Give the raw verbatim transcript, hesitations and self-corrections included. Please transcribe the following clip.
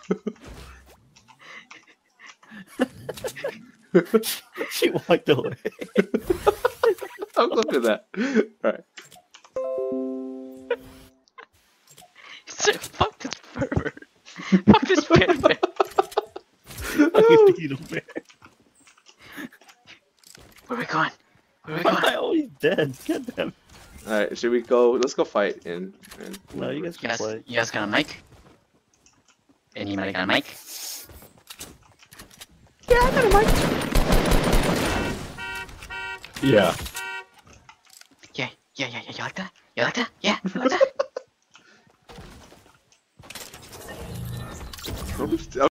She walked away. I'm looking at that. Alright. So, fuck this pervert. Fuck this pervert. You beat him, man. Where are we going? Where are we Why going? am I always dead? God damn. Alright, should we go? Let's go fight in. in No, you guys You can guys, play. you guys got a mic? Anybody got a mic? Yeah, I got a mic. Yeah. Yeah, yeah, yeah, yeah. You like that? You like that? Yeah, you like that?